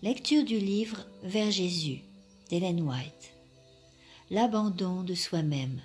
Lecture du livre Vers Jésus d'Ellen White. L'abandon de soi-même.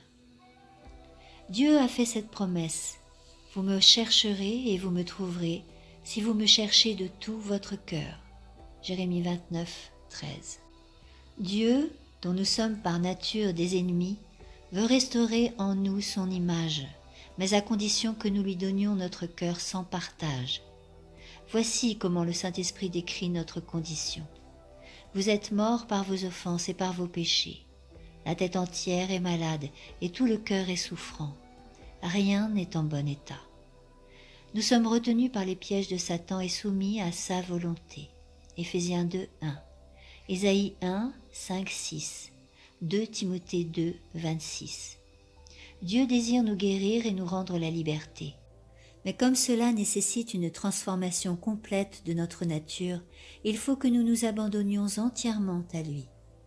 Dieu a fait cette promesse. Vous me chercherez et vous me trouverez si vous me cherchez de tout votre cœur. Jérémie 29, 13. Dieu, dont nous sommes par nature des ennemis, veut restaurer en nous son image, mais à condition que nous lui donnions notre cœur sans partage. Voici comment le Saint-Esprit décrit notre condition. Vous êtes morts par vos offenses et par vos péchés. La tête entière est malade et tout le cœur est souffrant. Rien n'est en bon état. Nous sommes retenus par les pièges de Satan et soumis à sa volonté. Éphésiens 2, 1. Ésaïe 1, 5, 6. 2 Timothée 2, 26. Dieu désire nous guérir et nous rendre la liberté. Mais comme cela nécessite une transformation complète de notre nature, il faut que nous nous abandonnions entièrement à lui.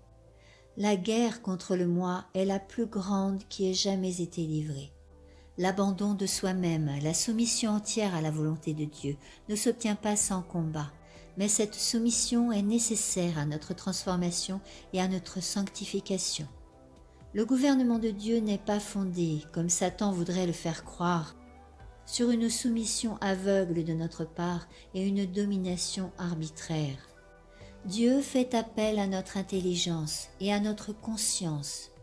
La guerre contre le moi est la plus grande qui ait jamais été livrée. L'abandon de soi-même, la soumission entière à la volonté de Dieu ne s'obtient pas sans combat, mais cette soumission est nécessaire à notre transformation et à notre sanctification. Le gouvernement de Dieu n'est pas fondé, comme Satan voudrait le faire croire, sur une soumission aveugle de notre part et une domination arbitraire. Dieu fait appel à notre intelligence et à notre conscience.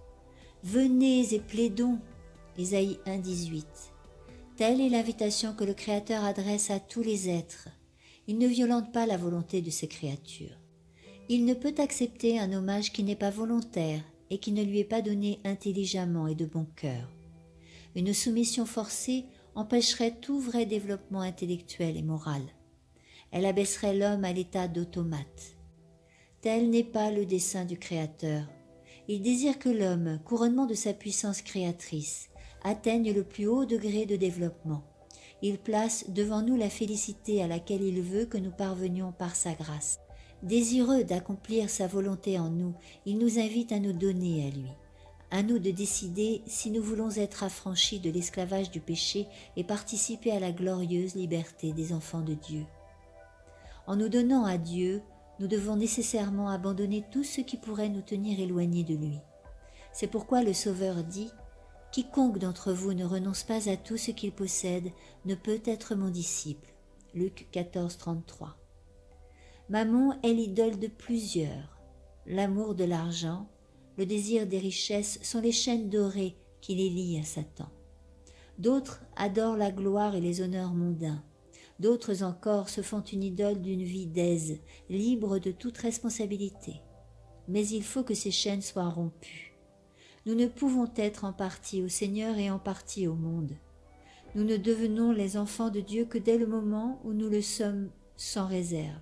Venez et plaidons, Ésaïe 1, 18. Telle est l'invitation que le Créateur adresse à tous les êtres. Il ne violente pas la volonté de ses créatures. Il ne peut accepter un hommage qui n'est pas volontaire et qui ne lui est pas donné intelligemment et de bon cœur. Une soumission forcée empêcherait tout vrai développement intellectuel et moral. Elle abaisserait l'homme à l'état d'automate. Tel n'est pas le dessein du Créateur. Il désire que l'homme, couronnement de sa puissance créatrice, atteigne le plus haut degré de développement. Il place devant nous la félicité à laquelle il veut que nous parvenions par sa grâce. Désireux d'accomplir sa volonté en nous, il nous invite à nous donner à lui. À nous de décider si nous voulons être affranchis de l'esclavage du péché et participer à la glorieuse liberté des enfants de Dieu. En nous donnant à Dieu, nous devons nécessairement abandonner tout ce qui pourrait nous tenir éloignés de lui. C'est pourquoi le Sauveur dit « Quiconque d'entre vous ne renonce pas à tout ce qu'il possède ne peut être mon disciple. » Luc 14, 33. Mammon est l'idole de plusieurs. L'amour de l'argent, le désir des richesses sont les chaînes dorées qui les lient à Satan. D'autres adorent la gloire et les honneurs mondains. D'autres encore se font une idole d'une vie d'aise, libre de toute responsabilité. Mais il faut que ces chaînes soient rompues. Nous ne pouvons être en partie au Seigneur et en partie au monde. Nous ne devenons les enfants de Dieu que dès le moment où nous le sommes sans réserve.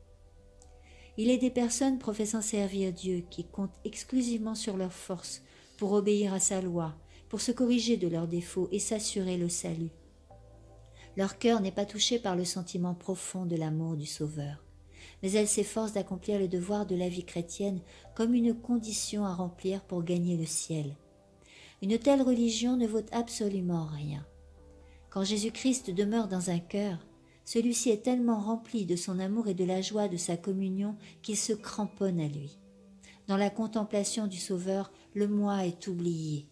Il est des personnes professant servir Dieu qui comptent exclusivement sur leur force pour obéir à sa loi, pour se corriger de leurs défauts et s'assurer le salut. Leur cœur n'est pas touché par le sentiment profond de l'amour du Sauveur, mais elles s'efforcent d'accomplir le devoir de la vie chrétienne comme une condition à remplir pour gagner le ciel. Une telle religion ne vaut absolument rien. Quand Jésus-Christ demeure dans un cœur, celui-ci est tellement rempli de son amour et de la joie de sa communion qu'il se cramponne à lui. Dans la contemplation du Sauveur, le moi est oublié.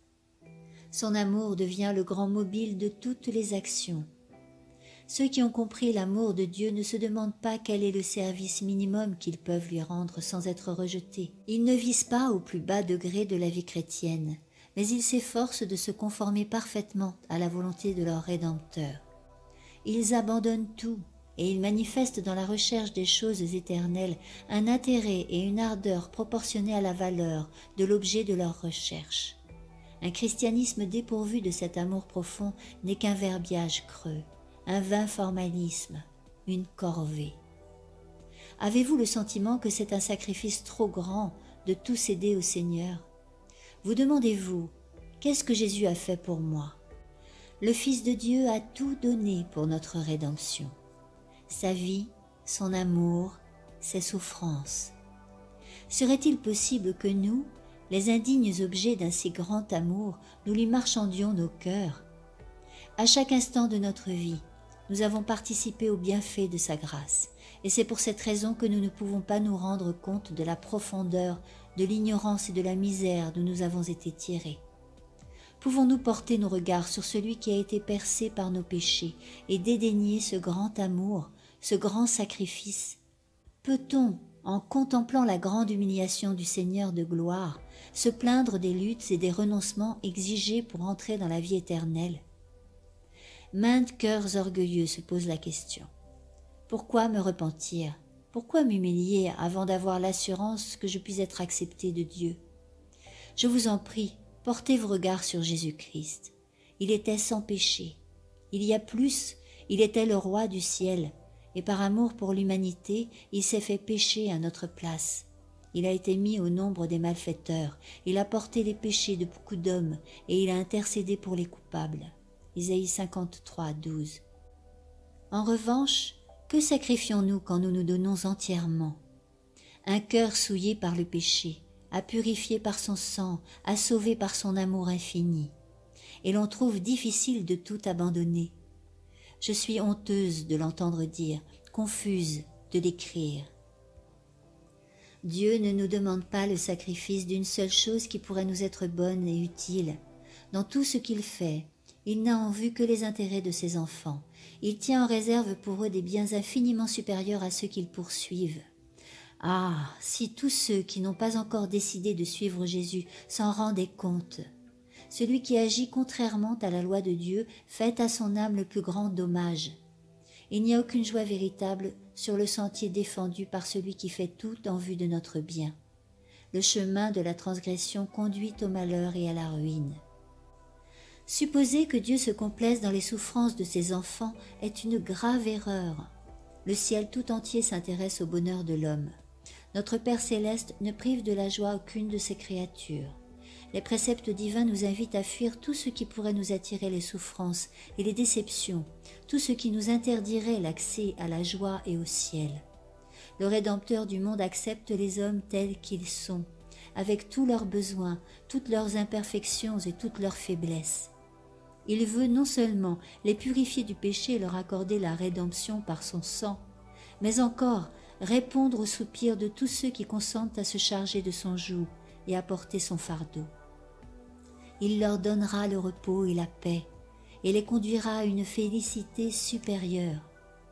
Son amour devient le grand mobile de toutes les actions. Ceux qui ont compris l'amour de Dieu ne se demandent pas quel est le service minimum qu'ils peuvent lui rendre sans être rejetés. Ils ne visent pas au plus bas degré de la vie chrétienne, mais ils s'efforcent de se conformer parfaitement à la volonté de leur Rédempteur. Ils abandonnent tout et ils manifestent dans la recherche des choses éternelles un intérêt et une ardeur proportionnés à la valeur de l'objet de leur recherche. Un christianisme dépourvu de cet amour profond n'est qu'un verbiage creux, un vain formalisme, une corvée. Avez-vous le sentiment que c'est un sacrifice trop grand de tout céder au Seigneur? Vous demandez-vous, qu'est-ce que Jésus a fait pour moi? Le Fils de Dieu a tout donné pour notre rédemption. Sa vie, son amour, ses souffrances. Serait-il possible que nous, les indignes objets d'un si grand amour, nous lui marchandions nos cœurs? À chaque instant de notre vie, nous avons participé au bienfait de sa grâce, et c'est pour cette raison que nous ne pouvons pas nous rendre compte de la profondeur, de l'ignorance et de la misère d'où nous avons été tirés. Pouvons-nous porter nos regards sur celui qui a été percé par nos péchés et dédaigner ce grand amour, ce grand sacrifice? Peut-on, en contemplant la grande humiliation du Seigneur de gloire, se plaindre des luttes et des renoncements exigés pour entrer dans la vie éternelle? Maintes cœurs orgueilleux se posent la question. Pourquoi me repentir? Pourquoi m'humilier avant d'avoir l'assurance que je puisse être accepté de Dieu? Je vous en prie, portez vos regards sur Jésus-Christ. Il était sans péché. Il y a plus, il était le roi du ciel, et par amour pour l'humanité, il s'est fait pécher à notre place. Il a été mis au nombre des malfaiteurs, il a porté les péchés de beaucoup d'hommes, et il a intercédé pour les coupables. Isaïe 53, 12. En revanche, que sacrifions-nous quand nous nous donnons entièrement? Un cœur souillé par le péché, à purifier par son sang, à sauver par son amour infini. Et l'on trouve difficile de tout abandonner. Je suis honteuse de l'entendre dire, confuse de l'écrire. Dieu ne nous demande pas le sacrifice d'une seule chose qui pourrait nous être bonne et utile. Dans tout ce qu'il fait, il n'a en vue que les intérêts de ses enfants. Il tient en réserve pour eux des biens infiniment supérieurs à ceux qu'ils poursuivent. Ah, si tous ceux qui n'ont pas encore décidé de suivre Jésus s'en rendaient compte! Celui qui agit contrairement à la loi de Dieu fait à son âme le plus grand dommage. Il n'y a aucune joie véritable sur le sentier défendu par celui qui fait tout en vue de notre bien. Le chemin de la transgression conduit au malheur et à la ruine. Supposer que Dieu se complaise dans les souffrances de ses enfants est une grave erreur. Le ciel tout entier s'intéresse au bonheur de l'homme. Notre Père céleste ne prive de la joie aucune de ses créatures. Les préceptes divins nous invitent à fuir tout ce qui pourrait nous attirer les souffrances et les déceptions, tout ce qui nous interdirait l'accès à la joie et au ciel. Le Rédempteur du monde accepte les hommes tels qu'ils sont, avec tous leurs besoins, toutes leurs imperfections et toutes leurs faiblesses. Il veut non seulement les purifier du péché et leur accorder la rédemption par son sang, mais encore répondre aux soupirs de tous ceux qui consentent à se charger de son joug et à porter son fardeau. Il leur donnera le repos et la paix, et les conduira à une félicité supérieure.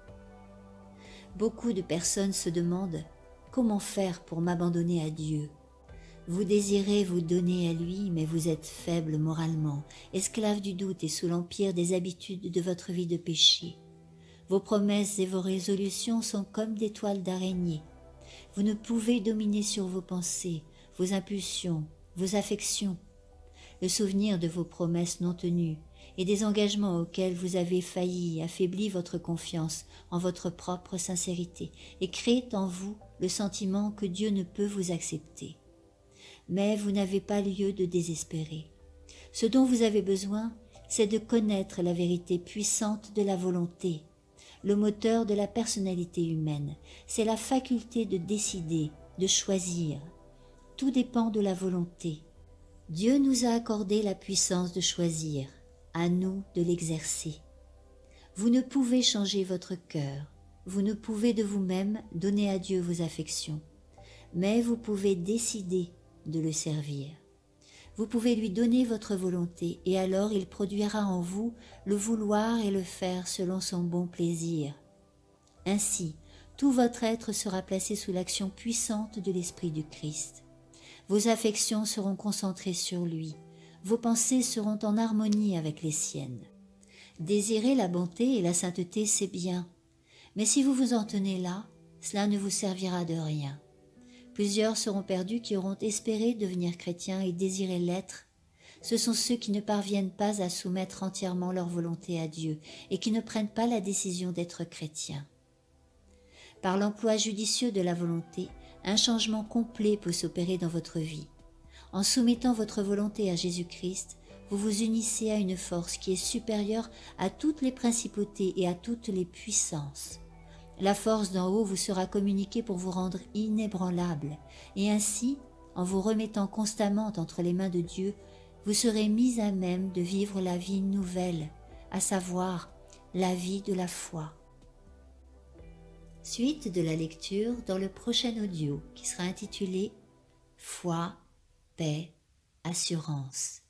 Beaucoup de personnes se demandent « Comment faire pour m'abandonner à Dieu ?» Vous désirez vous donner à lui, mais vous êtes faible moralement, esclave du doute et sous l'empire des habitudes de votre vie de péché. Vos promesses et vos résolutions sont comme des toiles d'araignée. Vous ne pouvez dominer sur vos pensées, vos impulsions, vos affections. Le souvenir de vos promesses non tenues et des engagements auxquels vous avez failli affaiblit votre confiance en votre propre sincérité et crée en vous le sentiment que Dieu ne peut vous accepter. Mais vous n'avez pas lieu de désespérer. Ce dont vous avez besoin, c'est de connaître la vérité puissante de la volonté. Le moteur de la personnalité humaine, c'est la faculté de décider, de choisir. Tout dépend de la volonté. Dieu nous a accordé la puissance de choisir, à nous de l'exercer. Vous ne pouvez changer votre cœur, vous ne pouvez de vous-même donner à Dieu vos affections, mais vous pouvez décider de le servir. Vous pouvez lui donner votre volonté et alors il produira en vous le vouloir et le faire selon son bon plaisir. Ainsi, tout votre être sera placé sous l'action puissante de l'Esprit du Christ. Vos affections seront concentrées sur lui, vos pensées seront en harmonie avec les siennes. Désirer la bonté et la sainteté, c'est bien, mais si vous vous en tenez là, cela ne vous servira de rien. Plusieurs seront perdus qui auront espéré devenir chrétiens et désiré l'être. Ce sont ceux qui ne parviennent pas à soumettre entièrement leur volonté à Dieu et qui ne prennent pas la décision d'être chrétiens. Par l'emploi judicieux de la volonté, un changement complet peut s'opérer dans votre vie. En soumettant votre volonté à Jésus-Christ, vous vous unissez à une force qui est supérieure à toutes les principautés et à toutes les puissances. La force d'en haut vous sera communiquée pour vous rendre inébranlable, et ainsi, en vous remettant constamment entre les mains de Dieu, vous serez mis à même de vivre la vie nouvelle, à savoir la vie de la foi. Suite de la lecture dans le prochain audio qui sera intitulé Foi, paix, assurance.